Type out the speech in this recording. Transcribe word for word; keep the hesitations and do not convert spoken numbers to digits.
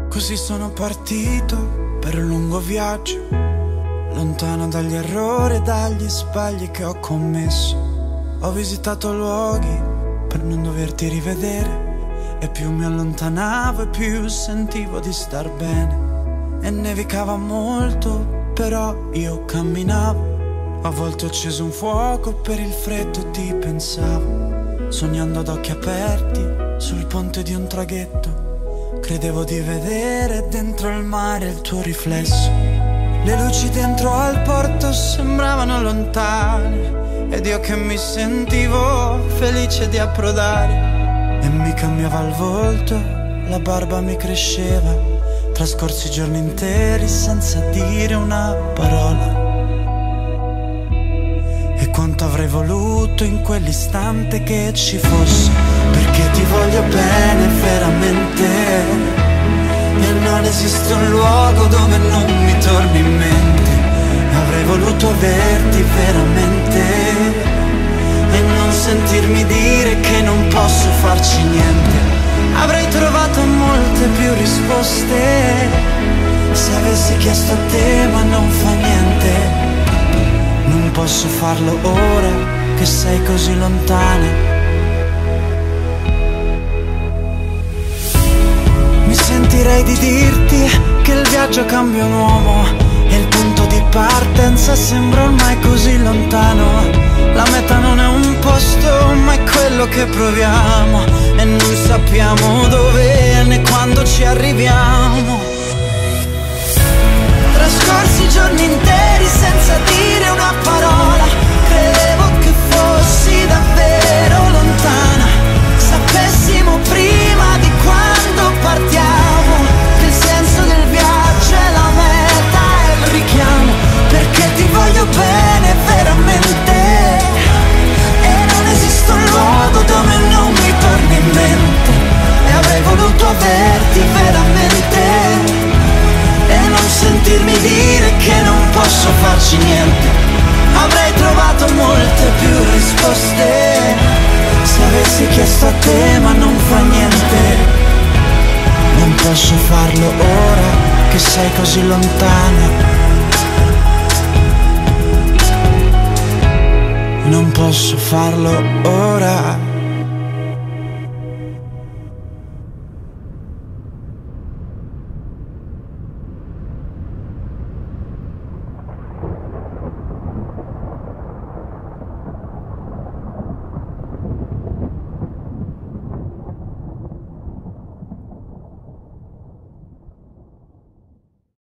Così sono partito per un lungo viaggio, lontano dagli errori e dagli sbagli che ho commesso. Ho visitato luoghi per non doverti rivedere, e più mi allontanavo e più sentivo di star bene. E nevicava molto, però io camminavo. A volte ho acceso un fuoco per il freddo e ti pensavo, sognando ad occhi aperti sul ponte di un traghetto. Credevo di vedere dentro il mare il tuo riflesso. Le luci dentro al porto sembravano lontane, ed io che mi sentivo felice di approdare. E mi cambiava il volto, la barba mi cresceva, trascorsi giorni interi senza dire una parola. E quanto avrei voluto in quell'istante che ci fosse, perché ti voglio bene veramente, e non esiste un luogo dove non mi torni in mente. Avrei voluto averti veramente e non sentirmi dire che non posso farci niente. Avrei trovato molte più risposte se avessi chiesto a te, ma non fa niente. Non posso farlo ora che sei così lontana. Mi sentirei di dirti che il viaggio cambia un uomo e il punto di partenza sembra ormai così lontano. La meta non è un posto, ma è quello che proviamo, e non sappiamo dove né quando ci arriviamo. Trascorsi giorni interi senza dire una parola, credevo che fossi davvero lontana. Sapessimo prima di quando partiamo che il senso del viaggio è la meta e il richiamo, perché ti voglio bene veramente e non esiste un luogo dove non mi torni in mente. E avrei voluto averti veramente e non sentirmi dire che non posso farci niente. Avrei trovato molte più risposte se avessi chiesto a te, ma non fa niente. Non posso farlo ora che sei così lontana. Non posso farlo ora